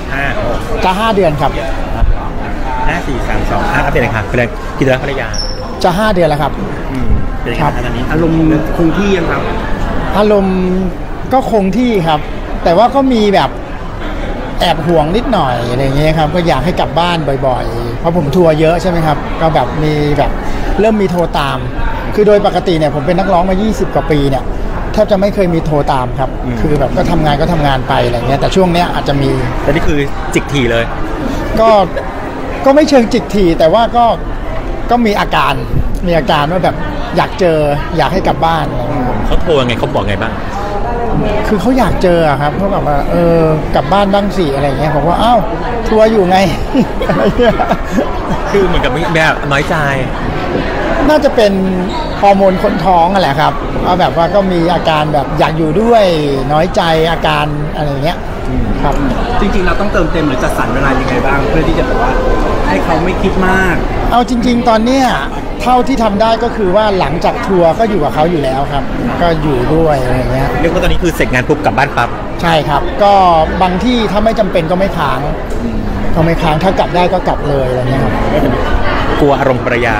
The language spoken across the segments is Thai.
จะ5 เดือนครับ 5 4 3 2อัปเดตเลยค่ะเป็นกิจวัตรภรรยาจะ5 เดือนแล้วครับเป็นยังไงตอนนี้อารมณ์คงที่ยังครับอารมณ์ก็คงที่ครับแต่ว่าก็มีแบบแอบห่วงนิดหน่อยอะไรเงี้ยครับก็อยากให้กลับบ้านบ่อยๆเพราะผมทัวร์เยอะใช่ไหมครับก็แบบมีแบบเริ่มมีโทรตามคือโดยปกติเนี่ยผมเป็นนักร้องมา20 กว่าปีเนี่ยแทบจะไม่เคยมีโทรตามครับคือแบบก็ทำงานไปอะไรเงี้ยแต่ช่วงเนี้ยอาจจะมีแต่นี่คือจิกทีเลยก็ไม่เชิงจิกทีแต่ว่าก็มีอาการว่าแบบอยากเจออยากให้กลับบ้านเขาโทรยังไงเขาบอกไงบ้างคือเขาอยากเจอครับเขาแบบว่ากลับบ้านบ้างสิอะไรเงี้ยผมว่าอ้าวทัวร์อยู่ไงอะไรเงี้ยคือเหมือนกับแบบน้อยใจน่าจะเป็นฮอร์โมนคนท้องแหละครับเอาแบบว่าก็มีอาการแบบอยากอยู่ด้วยน้อยใจอาการอะไรเงี้ยครับจริงๆเราต้องเติมเต็มหรือจัดสรรเวลายังไงบ้างเพื่อที่จะแบบว่าให้เขาไม่คิดมากเอาจริงๆตอนเนี้ยเท่าที่ทำได้ก็คือว่าหลังจากทัวร์ก็อยู่กับเขาอยู่แล้วครับก็อยู่ด้วยอะไรเงี้ยเรียกว่าตอนนี้คือเสร็จงานปุ๊บกลับบ้านปั๊บใช่ครับก็บางที่ถ้าไม่จำเป็นก็ไม่ค้างถ้ากลับได้ก็กลับเลยอะไรเงี้ยครับกลัวอารมณ์ภรรยา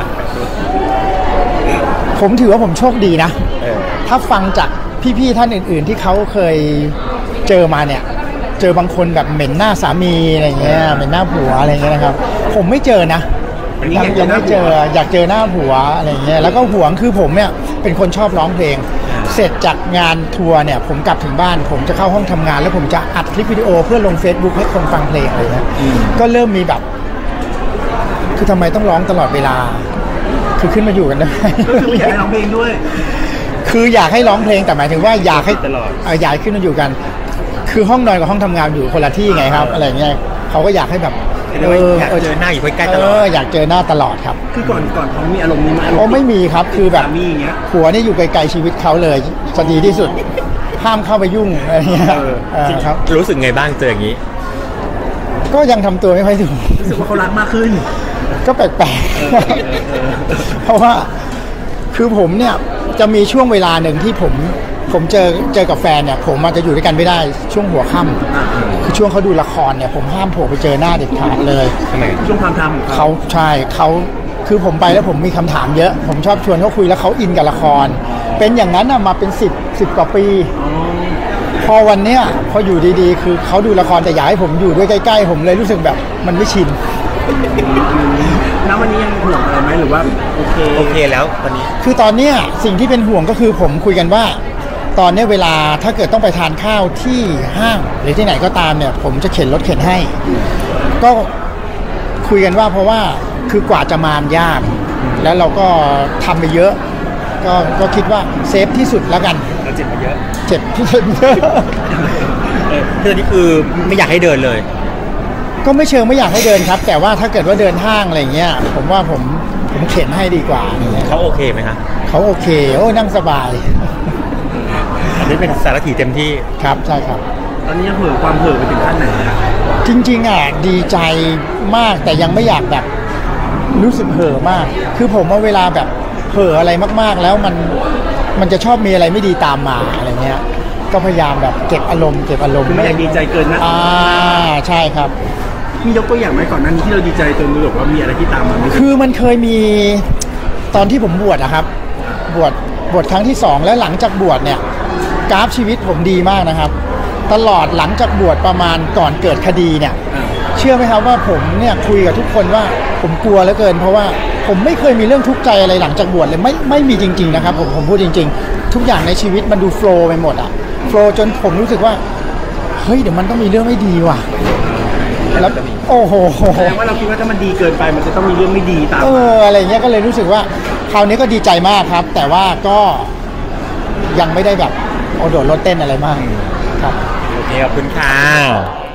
ผมถือว่าผมโชคดีนะถ้าฟังจากพี่ๆท่านอื่นๆที่เขาเคยเจอมาเนี่ยเจอบางคนแบบเหม็นหน้าสามีอะไรเงี้ยเหม็นหน้าผัวอะไรเงี้ยนะครับผมไม่เจอนะยังไม่เจออยากเจอหน้าผัวอะไรเงี้ยแล้วก็ห่วงคือผมเนี่ยเป็นคนชอบร้องเพลงเสร็จจากงานทัวร์เนี่ยผมกลับถึงบ้านผมจะเข้าห้องทำงานแล้วผมจะอัดคลิปวิดีโอเพื่อลง Facebook ให้คนฟังเพลงอะไรเงี้ยก็เริ่มมีแบบคือทำไมต้องร้องตลอดเวลาคือขึ้นมาอยู่กันได้ก็คืออยากให้ร้องเพลงด้วยคืออยากให้ร้องเพลงแต่หมายถึงว่าอยากให้อยากขึ้นมาอยู่กันคือห้องนอนกับห้องทำงานอยู่คนละที่ไงครับอะไรเงี้ยเขาก็อยากให้แบบอยากเจอหน้าอยู่ใกล้ๆตลอดอยากเจอหน้าตลอดครับคือก่อนเขามีอารมณ์นี้ไหมไม่มีครับคือแบบผัวนี่อยู่ไกลๆชีวิตเขาเลยจะดีที่สุดห้ามเข้าไปยุ่งอะไรเงี้ยครับรู้สึกไงบ้างเจออย่างนี้ก็ยังทำตัวไม่ค่อยถูกรู้สึกว่าเขารักมากขึ้นก็แปลกๆเพราะว่าคือผมเนี่ยจะมีช่วงเวลาหนึ่งที่ผมเจอกับแฟนเนี่ยผมมันจะอยู่ด้วยกันไม่ได้ช่วงหัวค่ำคือช่วงเขาดูละครเนี่ยผมห้ามโผล่ไปเจอหน้าเด็ดขาดเลยช่วงความทำเขาใช่เขาคือผมไปแล้วผมมีคำถามเยอะผมชอบชวนเขาคุยแล้วเขาอินกับละครเป็นอย่างนั้นมาเป็น10 กว่าปีพอวันเนี้ยพออยู่ดีๆคือเขาดูละครแต่อยากให้ผมอยู่ด้วยใกล้ๆผมเลยรู้สึกแบบมันไม่ชินแล้ววันนี้ยังห่วงอะไรไหมหรือว่าโอเคแล้วตอนนี้คือตอนเนี้ยสิ่งที่เป็นห่วงก็คือผมคุยกันว่าตอนนี้เวลาถ้าเกิดต้องไปทานข้าวที่ห้างหรือที่ไหนก็ตามเนี่ยผมจะเข็นรถเข็นให้ก็คุยกันว่าเพราะว่าคือกว่าจะมายากแล้วเราก็ทำไปเยอะก็คิดว่าเซฟที่สุดแล้วกันเราเจ็บมาเยอะเจ็บที่สุดเยอะคือนี่คือไม่อยากให้เดินเลยก็ไม่เชิงไม่อยากให้เดินครับแต่ว่าถ้าเกิดว่าเดินห้างอะไรเงี้ยผมว่าผมเข็นให้ดีกว่าเขาโอเคไหมครับเขาโอเคโอ้นั่งสบายอันนี้เป็นสารถีเต็มที่ครับใช่ครับตอนนี้เห่อความเห่อไปถึงขั้นไหนจริงๆดีใจมากแต่ยังไม่อยากแบบรู้สึกเห่อมากคือผมว่าเวลาแบบเห่ออะไรมากๆแล้วมันจะชอบมีอะไรไม่ดีตามมาอะไรเงี้ยก็พยายามแบบเก็บอารมณ์ไม่อยากดีใจเกินนะใช่ครับมียกตัวอย่างไหมก่อนนั้นที่เราดีใจจนรู้สึกว่ามีอะไรที่ตามมาคือมันเคยมีตอนที่ผมบวชนะครับบวชครั้งที่2แล้วหลังจากบวชเนี่ยกราฟชีวิตผมดีมากนะครับตลอดหลังจากบวชประมาณก่อนเกิดคดีเนี่ยเชื่อไหมครับว่าผมเนี่ยคุยกับทุกคนว่าผมกลัวเหลือเกินเพราะว่าผมไม่เคยมีเรื่องทุกข์ใจอะไรหลังจากบวชเลยไม่มีจริงๆนะครับผมพูดจริงๆทุกอย่างในชีวิตมันดูโฟล์ไปหมดอะโฟล์จนผมรู้สึกว่าเฮ้ยเดี๋ยวมันต้องมีเรื่องไม่ดีว่ะแล้วโอ้โหแสดงว่าเราคิดว่าถ้ามันดีเกินไปมันจะต้องมีเรื่องไม่ดีตามอะไรเงี้ยก็เลยรู้สึกว่าคราวนี้ก็ดีใจมากครับแต่ว่าก็ยังไม่ได้แบบโดดรถเต้นอะไรมากครับโอเคขอบคุณค่ะ